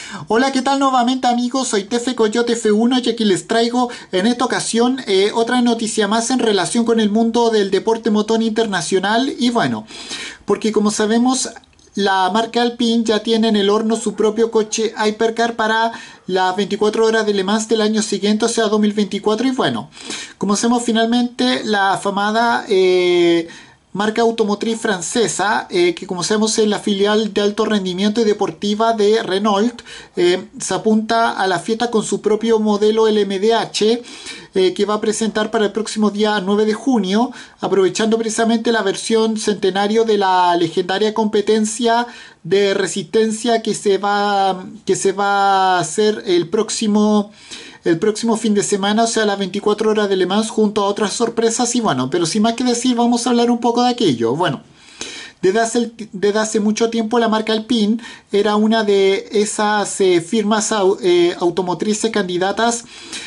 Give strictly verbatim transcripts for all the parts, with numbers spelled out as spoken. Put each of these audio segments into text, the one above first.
Hola, ¿qué tal nuevamente amigos? Soy Tefe Coyote F uno y aquí les traigo en esta ocasión eh, otra noticia más en relación con el mundo del deporte motor internacional. Y bueno, porque como sabemos, la marca Alpine ya tiene en el horno su propio coche Hypercar para las veinticuatro horas de Le Mans del año siguiente, o sea dos mil veinticuatro. Y bueno, como sabemos, finalmente la afamada eh, marca automotriz francesa, eh, que como sabemos es la filial de alto rendimiento y deportiva de Renault, eh, se apunta a la fiesta con su propio modelo L M D H, eh, que va a presentar para el próximo día nueve de junio, aprovechando precisamente la versión centenario de la legendaria competencia de resistencia que se va, que se va a hacer el próximo el próximo fin de semana, o sea las veinticuatro horas de Le Mans, junto a otras sorpresas. Y bueno, pero sin más que decir, vamos a hablar un poco de aquello. Bueno, desde hace, desde hace mucho tiempo la marca Alpine era una de esas eh, firmas eh, automotrices candidatas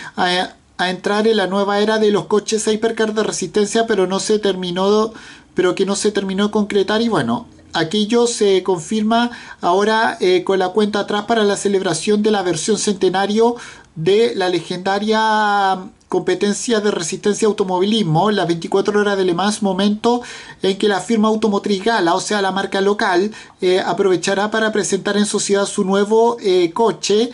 a, a entrar en la nueva era de los coches Hypercar de resistencia, pero no se terminó, pero que no se terminó de concretar. Y bueno, aquello se confirma ahora eh, con la cuenta atrás para la celebración de la versión centenario de la legendaria competencia de resistencia automovilismo, las veinticuatro horas de Le Mans, momento en que la firma automotriz Gala, o sea la marca local, eh, aprovechará para presentar en sociedad su nuevo eh, coche,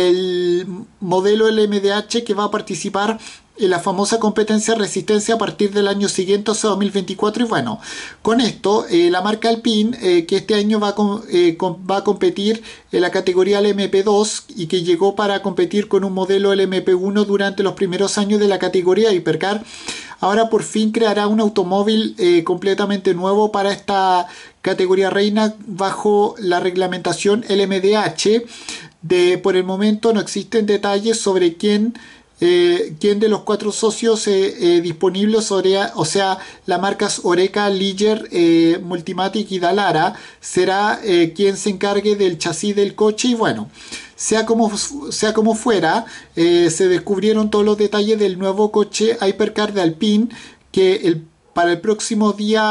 el modelo L M D H, que va a participar en la famosa competencia de resistencia a partir del año siguiente, o sea dos mil veinticuatro. Y bueno, con esto eh, la marca Alpine, eh, que este año va a, com eh, com va a competir en la categoría L M P dos y que llegó para competir con un modelo L M P uno durante los primeros años de la categoría Hypercar, ahora por fin creará un automóvil eh, completamente nuevo para esta categoría reina bajo la reglamentación L M D H. De, por el momento no existen detalles sobre quién Eh, quién de los cuatro socios eh, eh, disponibles, o sea, las marcas Oreca, Ligier, eh, Multimatic y Dallara, será eh, quien se encargue del chasis del coche. Y bueno, sea como, sea como fuera, eh, se descubrieron todos los detalles del nuevo coche Hypercar de Alpine, que el para el próximo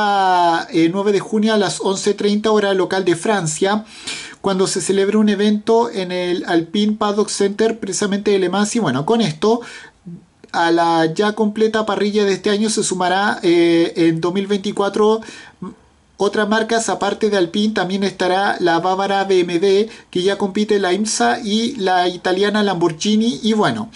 día eh, nueve de junio a las once treinta hora local de Francia, cuando se celebra un evento en el Alpine Paddock Center, precisamente de Le Mans. Y bueno, con esto a la ya completa parrilla de este año se sumará eh, en dos mil veinticuatro otras marcas. Aparte de Alpine también estará la bávara B M W, que ya compite en la IMSA, y la italiana Lamborghini. Y bueno,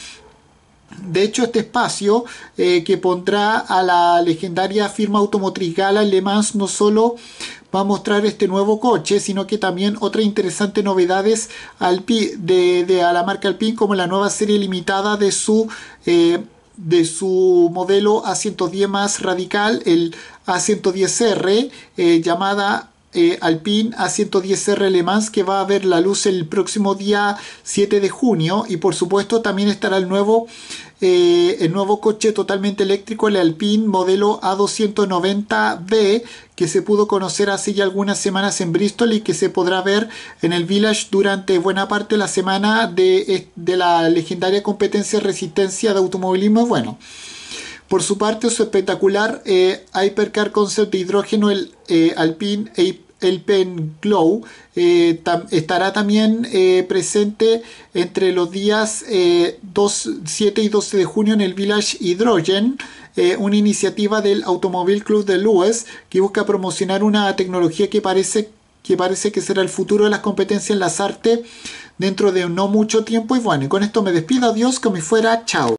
de hecho, este espacio eh, que pondrá a la legendaria firma automotriz Gala en Le Mans no solo va a mostrar este nuevo coche, sino que también otras interesantes novedades Alpine, de, de a la marca Alpine, como la nueva serie limitada de su eh, de su modelo A ciento diez más radical, el A ciento diez R, eh, llamada Eh, Alpine A ciento diez R Le Mans, que va a ver la luz el próximo día siete de junio. Y por supuesto también estará el nuevo eh, el nuevo coche totalmente eléctrico, el Alpine modelo A doscientos noventa B, que se pudo conocer hace ya algunas semanas en Bristol y que se podrá ver en el Village durante buena parte de la semana de, de la legendaria competencia de resistencia de automovilismo. Bueno, por su parte, su espectacular eh, Hypercar Concept de hidrógeno, el eh, Alpine Alpen Glow, eh, tam, estará también eh, presente entre los días eh, dos, siete y doce de junio en el Village Hydrogen, eh, una iniciativa del Automobile Club de Lewes que busca promocionar una tecnología que parece, que parece que será el futuro de las competencias en las artes dentro de no mucho tiempo. Y bueno, y con esto me despido. Adiós, que me fuera. Chao.